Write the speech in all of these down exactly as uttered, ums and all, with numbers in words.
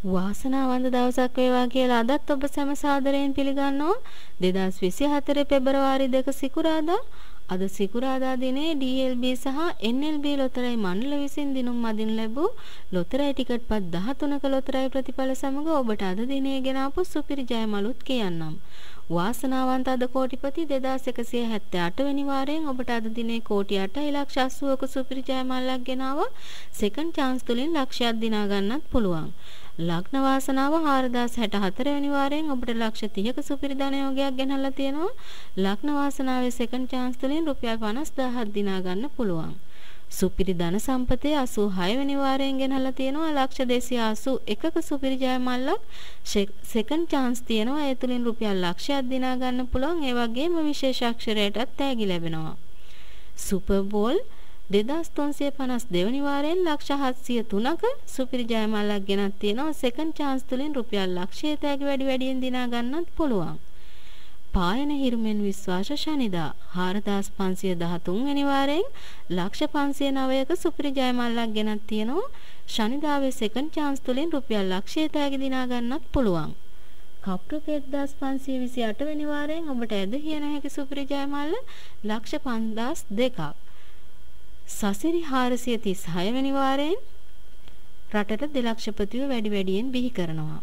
වාසනාවන්ත දවසක් වේවා කියලා අදත් ඔබ සැම සාදරයෙන් පිළිගන්නවා. දෙදාස් විසිහතර පෙබරවාරි දෙක සිකුරාදා. අද සිකුරාදා දිනේ ඩී එල් බී සහ එන් එල් බී ලොතරැයි මණ්ඩල විසින් දිනුම් මදින් ලැබූ ලොතරැයි ටිකට් පත් දහතුනක ලොතරැයි ප්‍රතිඵල සමග ඔබට අද දිනේ ගෙන ආපු සුපිරි ජයමලුත් කියන්නම්. වාසනාවන්ත අද කෝටිපති දෙදාස් එකසිය හැත්තෑ අට වෙනි වාරයෙන් ඔබට අද දිනේ කෝටි අටයි ලක්ෂ අසූවක සුපිරි ජයමල්ලක් ගෙනාවා. සෙකන්ඩ් chance තුලින් ලක්ෂයක් දිනා ගන්නත් පුළුවන්. ලග්න වාසනාව හාරදාස් හැටහතර වෙනි වාරයෙන් ඔබට ලක්ෂ තිහක සුපිරි ධනයෝගයක් ගෙනල්ලා තියෙනවා. ලග්න වාසනාවේ සෙකන්ඩ් chance තුලින් රුපියල් පනස් දාහක් දිනා ගන්න පුළුවන්. සුපිරි ධන සම්පතේ අසූහය වෙනි වාරයෙන් ගෙනල්ලා තියෙනවා. ලක්ෂ දෙසිය අසූ එකක සුපිරි ජයමල්ලක් සෙකන්ඩ් chance තියෙනවා. ඒ තුලින් රුපියල් ලක්ෂයක් දිනා ගන්න පුළුවන්. ඒ වගේම විශේෂ අක්ෂරයටත් තෑගි ලැබෙනවා. සුපර් බෝල් දෙදාස් තුන්සිය පනස් දෙවනි වාරයෙන් ලක්ෂ හත්සිය තුනක සුපිරි ජයමල්ලක් ගෙනත් තියෙනවා. සෙකන්ඩ් chance තුලින් රුපියල් ලක්ෂය තෑගි වැඩි වැඩියෙන් දිනා ගන්නත් පුළුවන්. පායන හිරුමෙන් විශ්වාස ශනිදා හාරදාස් පන්සිය දහතුන් වෙනි වාරයෙන් ලක්ෂ පන්සිය නවයක සුපිරි ජයමල්ලක් ගෙනත් තියෙනවා. ශනිදාවේ සෙකන්ඩ් chance තුලින් රුපියල් ලක්ෂය තෑගි දිනා ගන්නත් පුළුවන්. කප්රුක එක්දාස් පන්සිය විසි අට වෙනි වාරයෙන් ඔබට ඇදහිය නොහැකි සුපිරි ජයමල්ල ලක්ෂ පන්දාස් දෙකක්. සසිරි හාරසිය තිස්හය වෙනි වාරයෙන් රටට දෙලක්ෂපතිව වැඩි වැඩියෙන් බිහි කරනවා.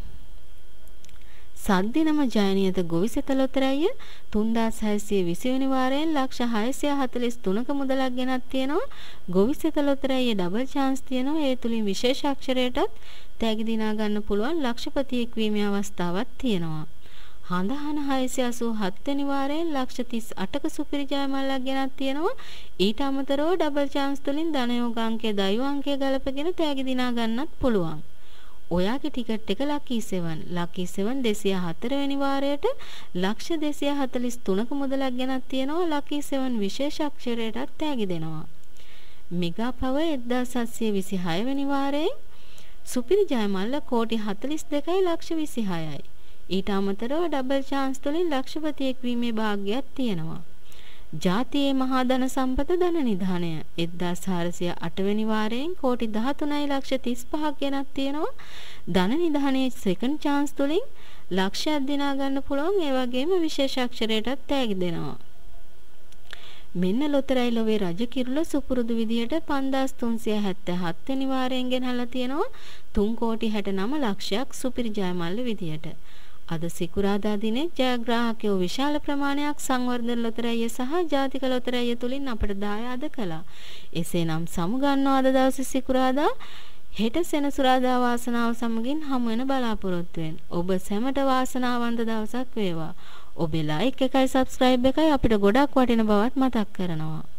සද්දිනම ජයනියත ගොවිසෙත ලොතරැය තුන්දාස් හයසිය විසි වෙනි වාරයෙන් ලක්ෂ හයසිය හතළිස් තුනක මුදලක් ගෙනත් තියෙනවා. ගොවිසෙත ලොතරැය ඩබල් chance තියෙනවා. ඒ තුලින් විශේෂ අක්ෂරයටත් තෑගි දිනා ගන්න පුළුවන් ලක්ෂපතියෙක් වීමේ අවස්ථාවක් තියෙනවා. හඳහන හයසිය අසූහත් වෙනි වාරයෙන් ලක්ෂ තිස් අටක සුපිරි ජයමල්ලක් ගෙනත් තියෙනවා. ඊට අමතරව ඩබල් chance තුලින් ධනයෝග අංකය දෛව අංකය ගලපගෙන තෑගි දිනා ගන්නත් පුළුවන්. ඔයාගේ ටිකට් එක ලකී සෙවන් ලකී සෙවන් දෙසිය හතර වෙනි වාරයට ලක්ෂ දෙසිය හතළිස් තුනක මුදලක් ගෙනත් තියෙනවා. ලකී සෙවන් විශේෂ අක්ෂරයටත් තෑගි දෙනවා. මෙගා පවර් එක්දාස් හත්සිය විසිහය වෙනි වාරයෙන් සුපිරි ජයමල්ල කෝටි හතළිස් දෙකයි ලක්ෂ විසිහයයි. ඊට අමතරව ඩබල් chance තුලින් ලක්ෂපතියෙක් වීමේ භාග්‍යයක් තියෙනවා. ජාතියේ මහා ධන සම්පත ධන නිධානය එක්දාස් හාරසිය අට වෙනි වාරයෙන් කෝටි දහතුනයි ලක්ෂ තිස්පහක් ගෙනත් තියෙනවා. ධන නිධානයේ සෙකන්ඩ් chance තුලින් ලක්ෂයක් දිනා ගන්න පුළුවන්. ඒ වගේම විශේෂ අක්ෂරයටත් තෑගි දෙනවා. මෙන්න ලොතරැයි ලොවේ රජ කිරුළ සුපුරුදු විදියට පන්දාස් තුන්සිය හැත්තෑ හත් වෙනි වාරයෙන් ගෙනල්ලා තියෙනවා. තුන් කෝටි හැටනව ලක්ෂයක් සුපිරි ජයමල්ල විදියට. අද සිකුරාදා දිනේ ජයග්‍රාහකයෝ විශාල ප්‍රමාණයක් සංවර්ධන ලොතරැය සහ ජාතික ලොතරැය තුලින් අපට දායාද කළා. එසේනම් සමුගන්නවා අද දවසේ සිකුරාදා හෙට සෙනසුරාදා වාසනාව සමගින් හමු වෙන බලාපොරොත්තු වෙන. ඔබ සැමට වාසනාවන්ත දවසක් වේවා. ඔබේ ලයික් එකයි සබ්ස්ක්‍රයිබ් එකයි අපිට ගොඩක් වටින බවත් මතක් කරනවා.